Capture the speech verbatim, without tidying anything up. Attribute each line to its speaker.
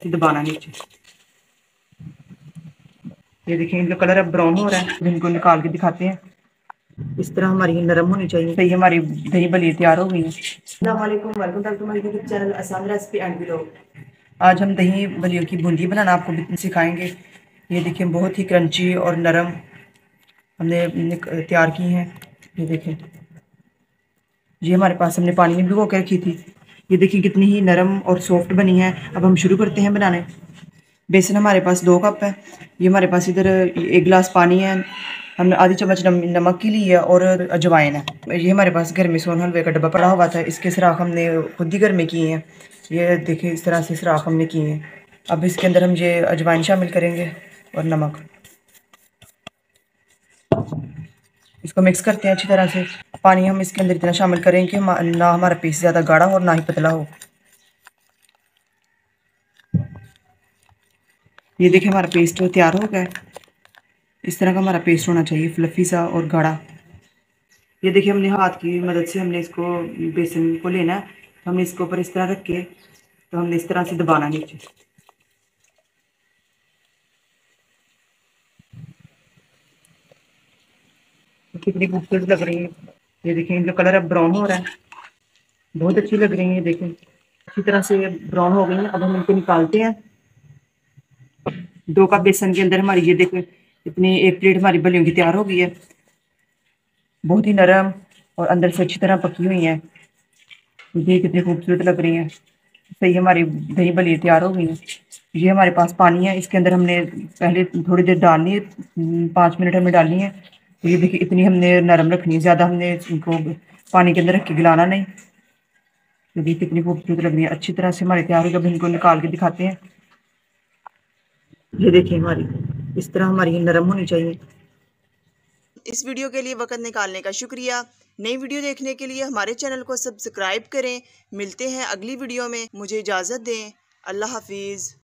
Speaker 1: दबाना नीचे। ये देखिए इनका कलर अब ब्राउन हो रहा है, इनको निकाल के दिखाते हैं। इस तरह हमारी नरम होनी चाहिए। सही हमारी दही बली तैयार हो गई है। अस्सलाम वालेकुम, welcome back to my YouTube channel आसान रेसिपी एंड व्लॉग। आज हम दही बलियों की बूंदी बनाना आपको सिखाएंगे। ये देखिए बहुत ही क्रंची और नरम हमने तैयार की हैं। ये देखें, ये हमारे पास हमने पानी में भिगो के रखी थी। ये देखिए कितनी ही नरम और सॉफ्ट बनी है। अब हम शुरू करते हैं बनाने। बेसन हमारे पास दो कप है। ये हमारे पास इधर एक गिलास पानी है। हमने आधी चम्मच नम, नमक की ली है और अजवाइन है। ये हमारे पास घर में सोन हलवे का डब्बा पड़ा हुआ था, इसके सुराख हमने खुद ही घर में किए हैं। ये देखिए इस तरह से सुराख हमने किए हैं। अब इसके अंदर हम ये अजवाइन शामिल करेंगे और नमक। इसको मिक्स करते हैं अच्छी तरह से। पानी हम इसके अंदर इतना शामिल करें कि ना हमारा पीस ज़्यादा गाढ़ा हो और ना ही पतला हो। ये देखिए हमारा पेस्ट तैयार हो गया है। इस तरह का हमारा पेस्ट होना चाहिए, फ्लफी सा और गाढ़ा। ये देखिए हमने हाथ की मदद से हमने इसको बेसन को लेना है। तो हमने इसके ऊपर इस तरह रख के तो हमने इस तरह से दबाना नीचे। तो कितनी खूबसूरत लग रही है। ये देखिए इनका कलर अब ब्राउन हो रहा है, बहुत अच्छी लग रही है। देखें अच्छी तरह से ब्राउन हो गई है। अब हम इनको निकालते हैं। दो कप बेसन के अंदर हमारी ये देखो इतनी एक प्लेट हमारी बलियों की तैयार हो गई है। बहुत ही नरम और अंदर से अच्छी तरह पकी हुई है। ये कितनी खूबसूरत लग रही है। सही हमारी दही बली तैयार हो गई है। ये हमारे पास पानी है, इसके अंदर हमने पहले थोड़ी देर डालनी है, पाँच मिनट हमें डालनी है। तो ये देखिए इतनी हमने नरम रखनी है, ज़्यादा हमने इनको पानी के अंदर रख के गिलाना नहीं। तो ये कितनी खूबसूरत लग रही है। अच्छी तरह से हमारे तैयार हो गई। अब इनको निकाल के दिखाते हैं। ये देखिए हमारी इस तरह हमारी नरम होनी चाहिए।
Speaker 2: इस वीडियो के लिए वक्त निकालने का शुक्रिया। नई वीडियो देखने के लिए हमारे चैनल को सब्सक्राइब करें। मिलते हैं अगली वीडियो में, मुझे इजाज़त दें। अल्लाह हाफिज़।